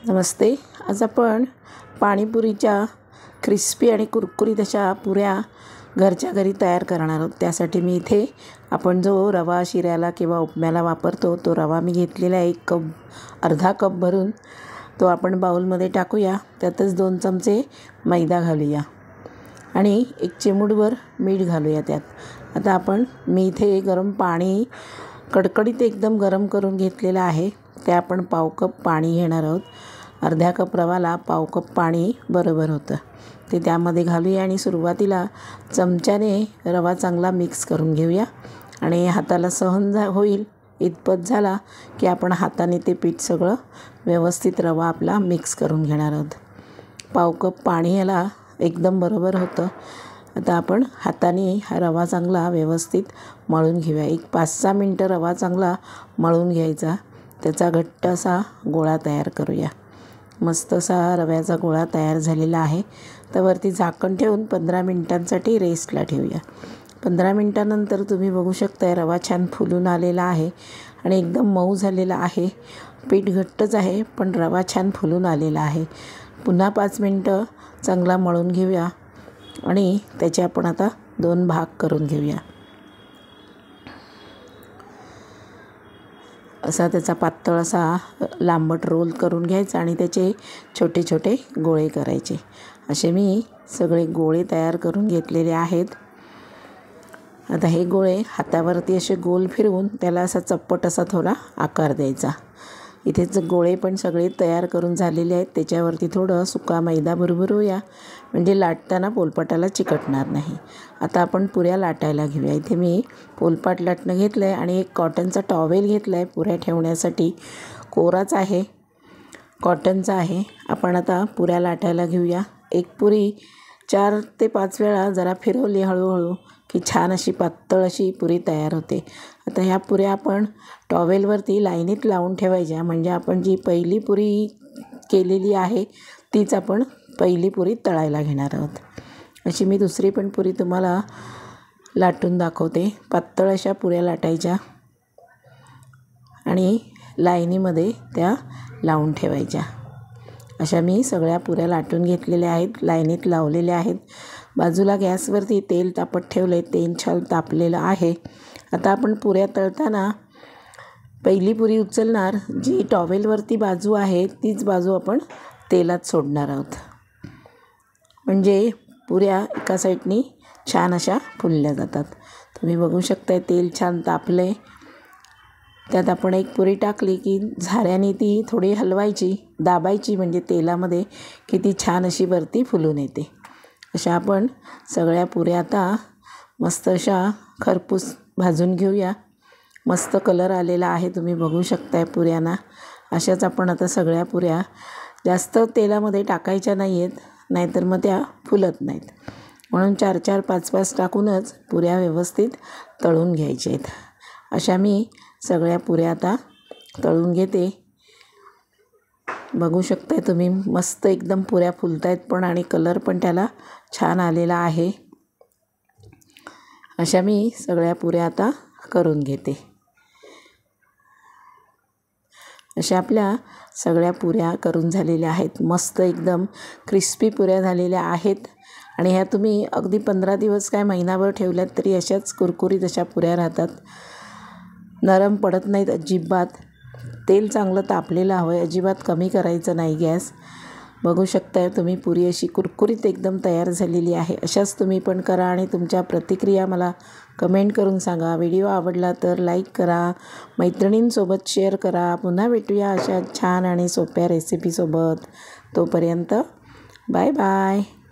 नमस्ते. आज आपण पाणीपुरीच्या क्रिस्पी आणि कुरकुरीत अशा पुऱ्या घरच्या घरी तयार करणार आहोत. त्यासाठी मी इथे आपण जो रवा शिऱ्याला किंवा उपम्याला वापरतो तो रवा मी घेतलेला आहे. अर्धा कप भरून तो आपण बाउलमध्ये टाकूया. त्यातच 2 चमचे मैदा घालूया आणि 1 चिमूटभर मीठ घालूया त्यात. आता मी इथे गरम पाणी कडकडीत एकदम गरम करून घेतलेलं आहे. ते आपण पाव कप पाणी घेणार आहोत. अर्ध्या कप रवाला पाव कप पाणी बरोबर होतं. ते त्यामध्ये घालूया आणि सुरुवातीला चमच्याने रवा चांगला मिक्स करून घेऊया आणि हाताला सहन होईल इतपत झाला की आपण हाताने ते पीठ सगळं व्यवस्थित रवा आपला मिक्स करून घेणार आहोत. पाव कप पाणी याला एकदम बरोबर होतं. आता आपण हाताने हा रवा चांगला व्यवस्थित मळून घेऊया. 5-6 मिनटं रवा चांगला मळून घ्यायचा. त्याचा घट्ट असा गोळा तयार करूया. मस्त असा रव्याचा गोळा तयार झालेला आहे. तर वरती झाकण ठेवून 15 मिनटांसाठी रेस्टला ठेवूया. 15 मिनटानंतर तुम्ही बघू शकता रवा छान फुलून आलेला आहे आणि एकदम मऊ झालेला आहे. पीठ घट्टच आहे पण रवा छान फुलून आलेला आहे. पुन्हा 5 मिनटं चांगला मळून घेऊया आणि त्याचे आपण आता 2 भाग करून घेऊया. असा त्याचा पातळ असा लांबट रोल करून घ्यायचा आणि त्याचे छोटे छोटे गोळे करायचे. असे मी सगळे गोळे तयार करून घेतलेले आहेत. आता हे गोळे हातावरती असे गोल फिरवून त्याला असा चप्पट असा थोडा आकार द्यायचा. इथेच गोळे पण सगळे तयार करून झालेले आहेत. त्याच्यावरती थोडं सुका मैदा भरभरूया म्हणजे लाटताना पोलपाटाला चिकटणार नाही. आता आपण पुऱ्या लाटायला घेऊया. इथे मी पोलपाट लाटणं घेतलं आहे आणि एक कॉटनचा टॉवेल घेतला आहे पुऱ्या ठेवण्यासाठी. कोराच आहे, कॉटनचा आहे. आपण आता पुऱ्या लाटायला घेऊया. एक पुरी 4 ते 5 वेळा जरा फिरवली हळूहळू की छान अशी पातळ अशी पुरी तयार होते. आता ह्या पुऱ्या आपण टॉवेलवरती लाईनीत लावून ठेवायच्या म्हणजे आपण जी पहिली पुरी केलेली आहे तीच आपण पहिली पुरी तळायला घेणार आहोत. अशी मी दुसरी पण पुरी तुम्हाला लाटून दाखवते. पातळ अशा पुऱ्या लाटायच्या आणि लाईनीमध्ये त्या लावून ठेवायच्या. अशा मी सगळ्या पुऱ्या लाटून घेतलेल्या आहेत, लाईनीत लावलेल्या आहेत. बाजूला गॅसवरती तेल तापत ठेवले. तेल छान तापलेलं आहे. आता आपण पुऱ्या तळताना पहिली पुरी उचलणार, जी टॉवेलवरती बाजू आहे तीच बाजू आपण तेलात सोडणार आहोत म्हणजे पुऱ्या एका साईडनी छान अशा फुलल्या जातात. तुम्ही बघू शकताय तेल छान तापले. त्यात आपण एक पुरी टाकली की झाऱ्याने ती थोडी हलवायची, दाबायची म्हणजे तेलामध्ये की ती छान अशी वरती फुलून येते. अशा आपण सगळ्या पुऱ्या आता मस्त अशा खरपूस भाजून घेऊया. मस्त कलर आलेला आहे, तुम्ही बघू शकताय पुऱ्यांना. अशाच आपण आता सगळ्या पुऱ्या जास्त तेलामध्ये टाकायच्या नाही आहेत, नाहीतर मग त्या फुलत नाहीत. म्हणून 4-4, 5-5 टाकूनच पुऱ्या व्यवस्थित तळून घ्यायच्या आहेत. अशा मी सगळ्या पुऱ्या आता तळून घेते. बघू शकताय तुम्ही मस्त एकदम पुऱ्या फुलत आहेत पण आणि कलर पण त्याला छान आलेला आहे. अशा मी सगळ्या पुऱ्या आता करून घेते. अशा आपल्या सगळ्या पुऱ्या करून झालेल्या आहेत. मस्त एकदम क्रिस्पी पुऱ्या झालेल्या आहेत आणि ह्या तुम्ही अगदी 15 दिवस काय महिनाभर ठेवल्यात तरी अशाच कुरकुरीत अशा पुऱ्या राहतात. नरम पडत नाहीत अजिबात. तेल चांगलं तापलेलं हवं आहे, अजिबात कमी करायचं नाही गॅस. बघू शकताय तुम्ही पुरी अशी कुरकुरीत एकदम तयार झालेली आहे. अशाच तुम्ही पण करा आणि तुमच्या प्रतिक्रिया मला कमेंट करून सांगा. व्हिडिओ आवडला तर लाईक करा, मैत्रिणींसोबत शेअर करा. पुन्हा भेटूया अशा छान आणि सोप्या रेसिपीसोबत. तोपर्यंत बाय बाय.